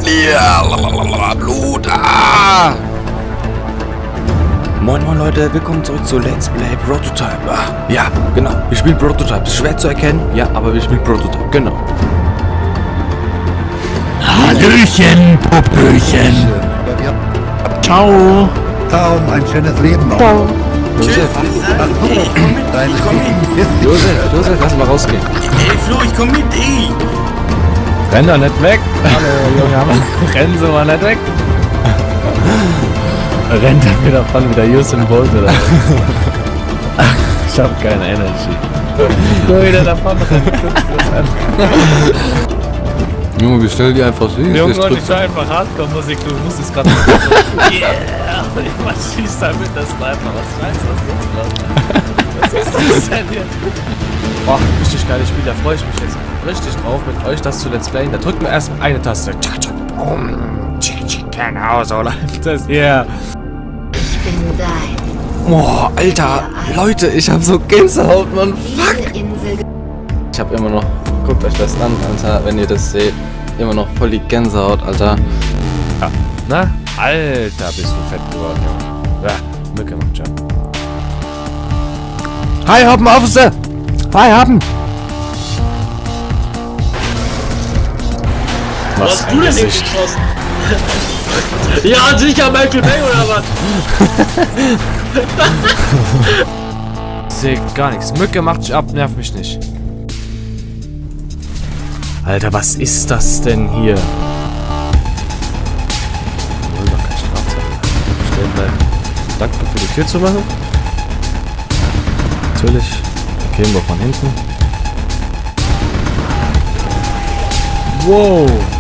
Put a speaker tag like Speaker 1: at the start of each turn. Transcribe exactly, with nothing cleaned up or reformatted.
Speaker 1: Ja, Blut. Ah. Moin moin Leute, willkommen zurück zu Let's Play Prototype. Ah, ja, genau, wir spielen Prototype. Ist schwer zu erkennen, ja, aber wir spielen Prototype, genau.
Speaker 2: Hallöchen, Popöchen. Ciao.
Speaker 3: Ciao, ein schönes Leben noch.
Speaker 1: Ciao.
Speaker 4: Tschüss.
Speaker 1: Josef,
Speaker 4: Ey, ich komm mit, ich komm mit.
Speaker 1: Josef, Josef, lass mal rausgehen.
Speaker 4: Ey, Flo, ich komm mit, ey.
Speaker 2: Renn doch nicht weg. Hallo, Junge. Renn so mal nicht weg. Rennt er wieder von wie der Usain Bolt oder was? Ich hab keine Energy. Nur wieder davon rennt.
Speaker 1: Junge, wir stellen die einfach süß.
Speaker 2: Junge, und ich höre einfach Hardcore-Musik, du musst es gerade. Yeah! Was schießt da mit der Sniper? Was meinst du, was ist das? Was ist das denn hier? Boah, richtig geiles Spiel, da freue ich mich jetzt richtig drauf, mit euch das zu Let's Playen. Da drücken wir erst eine Taste. Kein Haus, oder? Das hier.
Speaker 5: Ich bin dein.
Speaker 1: Boah, Alter, Leute, ich hab so Gänsehaut, Mann. Fuck! Ich hab immer noch, guckt euch das an, Alter, wenn ihr das seht. Immer noch voll die Gänsehaut, Alter.
Speaker 2: Ja. Na? Alter, bist du fett geworden, Junge. Ja, Mücke macht schon.
Speaker 1: Hi, Hoppen, Officer! Hi, Hoppen!
Speaker 6: Was hast du denn nicht geschossen? Ja, sicher Michael Bay oder was?
Speaker 2: Ich seh gar nichts. Mücke macht dich ab, nerv mich nicht. Alter, was ist das denn hier? Oh, doch kein Strafzettel. Stellen bleiben. Danke für die Tür zu machen. Natürlich. Gehen wir von hinten. Wow.